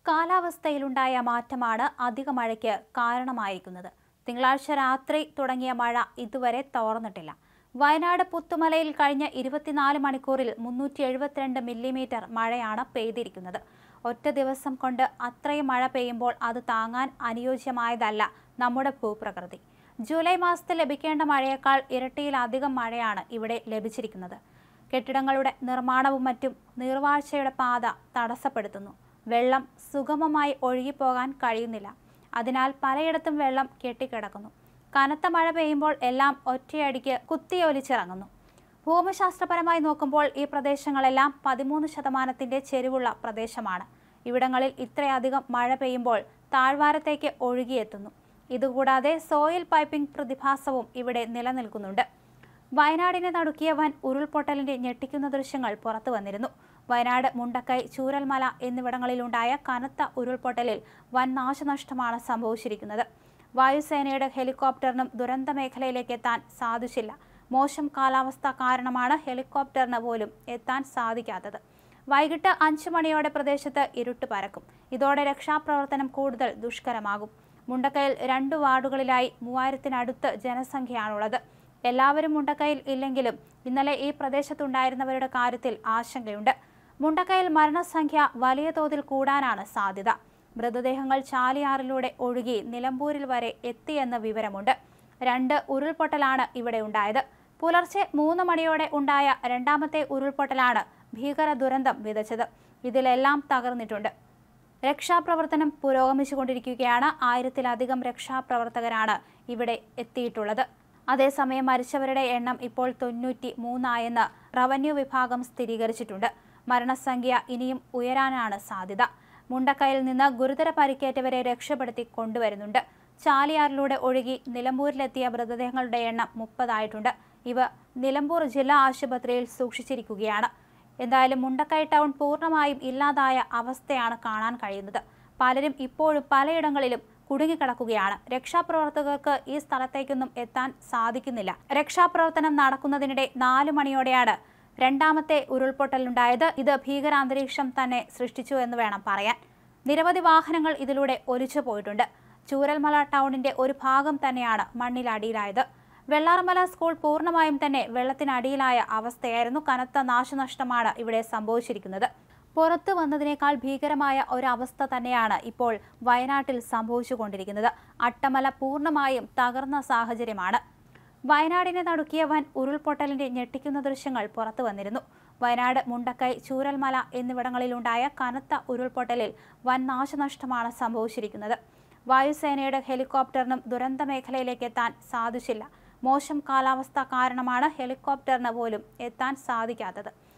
കാലാവസ്ഥയിലുണ്ടായ മാറ്റമാണ് അധിക മഴയ്ക്ക് കാരണമായിരിക്കുന്നത്. തിങ്കളാഴ്ച രാത്രി തുടങ്ങിയ മഴ ഇതുവരെ തോർന്നിട്ടില്ല. വയനാട് പുത്തുമലയിൽ കഴിഞ്ഞ 24 മണിക്കൂറിൽ 372 മില്ലിമീറ്റർ മഴയാണ് പെയ്തിരിക്കുന്നത്. ഒറ്റ ദിവസം കൊണ്ട് അത്രയും മഴ പെയ്യുമ്പോൾ അത് താങ്ങാൻ അനുയോജ്യമായതല്ല നമ്മുടെ ഭൂപ്രകൃതി. ജൂലൈ മാസത്തിൽ ലഭിക്കേണ്ട മഴയേക്കാൾ ഇരട്ടിയിലധികം മഴയാണ് ഇവിടെ ലഭിച്ചിരിക്കുന്നത്. കെട്ടിടങ്ങളുടെ നിർമ്മാണവും മറ്റും നീർവാഴ്ചയുടെ പാത തടസ്സപ്പെടുത്തുന്നു. വെള്ളം സുഗമമായി ഒഴുകിപ്പോകാൻ കഴിയുന്നില്ല. അതിനാൽ പലയിടത്തും വെള്ളം കെട്ടിക്കിടക്കുന്നു. കനത്ത മഴ പെയ്യുമ്പോൾ എല്ലാം ഒറ്റയടിക്ക് കുത്തിയൊലിച്ചിറങ്ങുന്നു. ഭൂമിശാസ്ത്രപരമായി നോക്കുമ്പോൾ ഈ പ്രദേശങ്ങളെല്ലാം 13% ചെരിവുള്ള പ്രദേശമാണ്. ഇവിടങ്ങളിൽ ഇത്രയധികം മഴ പെയ്യുമ്പോൾ താഴ്വാരത്തേക്ക് ഒഴുകിയെത്തുന്നു. ഇതുകൂടാതെ സോയിൽ പൈപ്പിംഗ് പ്രതിഭാസവും ഇവിടെ നിലനിൽക്കുന്നുണ്ട്. വയനാടിനെ നടുക്കിയ വൻ ഉരുൾപൊട്ടലിന്റെ ഞെട്ടിക്കുന്ന ദൃശ്യങ്ങൾ പുറത്തു വന്നിരുന്നു. വയനാട് മുണ്ടക്കൈ ചൂരൽമല എന്നിവിടങ്ങളിലുണ്ടായ കനത്ത ഉരുൾപൊട്ടലിൽ വൻ നാശനഷ്ടമാണ് സംഭവിച്ചിരിക്കുന്നത്. വായുസേനയുടെ ഹെലികോപ്റ്ററിനും ദുരന്ത മേഖലയിലേക്ക് എത്താൻ സാധിച്ചില്ല. മോശം കാലാവസ്ഥ കാരണമാണ് ഹെലികോപ്റ്ററിന് പോലും എത്താൻ സാധിക്കാത്തത്. വൈകിട്ട് 5 മണിയോടെ പ്രദേശത്ത് ഇരുട്ട് പരക്കും. ഇതോടെ രക്ഷാപ്രവർത്തനം കൂടുതൽ ദുഷ്കരമാകും. മുണ്ടക്കൈയിൽ 2 വാർഡുകളിലായി 3000-നടുത്ത് ജനസംഖ്യയാണുള്ളത്. എല്ലാവരും മുണ്ടക്കൈയിൽ ഇല്ലെങ്കിലും ഇന്നലെ ഈ പ്രദേശത്തുണ്ടായിരുന്നവരുടെ കാര്യത്തിൽ ആശങ്കയുണ്ട്. മുണ്ടക്കൈയിൽ മരണസംഖ്യ വലിയ തോതിൽ കൂടാനാണ് സാധ്യത. മൃതദേഹങ്ങൾ ചാലിയാറിലൂടെ ഒഴുകി നിലമ്പൂരിൽ വരെ എത്തിയെന്ന വിവരമുണ്ട്. 2 ഉരുൾപൊട്ടലാണ് ഇവിടെ ഉണ്ടായത്. പുലർച്ചെ 3 മണിയോടെ ഉണ്ടായ രണ്ടാമത്തെ ഉരുൾപൊട്ടലാണ് ഭീകര ദുരന്തം വിതച്ചത്. ഇതിലെല്ലാം തകർന്നിട്ടുണ്ട്. രക്ഷാപ്രവർത്തനം പുരോഗമിച്ചുകൊണ്ടിരിക്കുകയാണ്. 1000-ലധികം രക്ഷാപ്രവർത്തകരാണ് ഇവിടെ എത്തിയിട്ടുള്ളത്. അതേസമയം മരിച്ചവരുടെ എണ്ണം ഇപ്പോൾ 93 ആയെന്ന് റവന്യൂ വിഭാഗം സ്ഥിരീകരിച്ചിട്ടുണ്ട്. മരണസംഖ്യ ഇനിയും ഉയരാനാണ് സാധ്യത. മുണ്ടക്കൈയിൽ നിന്ന് ഗുരുതര പരിക്കേറ്റവരെ രക്ഷപ്പെടുത്തി കൊണ്ടുവരുന്നുണ്ട്. ചാലിയാറിലൂടെ ഒഴുകി നിലമ്പൂരിലെത്തിയ മൃതദേഹങ്ങളുടെ എണ്ണം 30 ആയിട്ടുണ്ട്. ഇവ നിലമ്പൂർ ജില്ലാ ആശുപത്രിയിൽ സൂക്ഷിച്ചിരിക്കുകയാണ്. എന്തായാലും മുണ്ടക്കൈ ടൗൺ പൂർണ്ണമായും ഇല്ലാതായ അവസ്ഥയാണ് കാണാൻ കഴിയുന്നത്. പലരും ഇപ്പോഴും പലയിടങ്ങളിലും കുടുങ്ങിക്കിടക്കുകയാണ്. രക്ഷാപ്രവർത്തകർക്ക് ഈ സ്ഥലത്തേക്കൊന്നും എത്താൻ സാധിക്കുന്നില്ല. രക്ഷാപ്രവർത്തനം നടക്കുന്നതിനിടെ 4 മണിയോടെയാണ് രണ്ടാമത്തെ ഉരുൾപൊട്ടലുണ്ടായത്. ഇത് ഭീകരാന്തരീക്ഷം തന്നെ സൃഷ്ടിച്ചു എന്ന് വേണം പറയാൻ. നിരവധി വാഹനങ്ങൾ ഇതിലൂടെ ഒലിച്ചു പോയിട്ടുണ്ട്. ചൂരൽമല ടൗണിന്റെ ഒരു ഭാഗം തന്നെയാണ് മണ്ണിലടിയിലായത്. വെള്ളാർമല സ്കൂൾ പൂർണ്ണമായും തന്നെ വെള്ളത്തിനടിയിലായ അവസ്ഥയായിരുന്നു. കനത്ത നാശനഷ്ടമാണ് ഇവിടെ സംഭവിച്ചിരിക്കുന്നത്. പുറത്തു വന്നതിനേക്കാൾ ഭീകരമായ ഒരവസ്ഥ തന്നെയാണ് ഇപ്പോൾ വയനാട്ടിൽ സംഭവിച്ചുകൊണ്ടിരിക്കുന്നത്. അട്ടമല പൂർണ്ണമായും തകർന്ന സാഹചര്യമാണ്. വയനാടിനെ നടുക്കിയ വൻ ഉരുൾപൊട്ടലിന്റെ ഞെട്ടിക്കുന്ന ദൃശ്യങ്ങൾ പുറത്തു വന്നിരുന്നു. വയനാട് മുണ്ടക്കൈ ചൂരൽമല എന്നിവിടങ്ങളിലുണ്ടായ കനത്ത ഉരുൾപൊട്ടലിൽ വൻ നാശനഷ്ടമാണ് സംഭവിച്ചിരിക്കുന്നത്. വായുസേനയുടെ ഹെലികോപ്റ്ററിനും ദുരന്ത മേഖലയിലേക്ക് എത്താൻ സാധിച്ചില്ല. മോശം കാലാവസ്ഥ കാരണമാണ് ഹെലികോപ്റ്ററിന് പോലും എത്താൻ സാധിക്കാത്തത്.